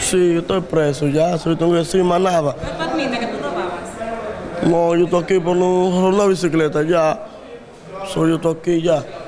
Sí, yo estoy preso ya, so yo tengo que decir más nada. ¿No admites que tú robabas? No, yo estoy aquí por una bicicleta ya. Soy yo estoy aquí ya.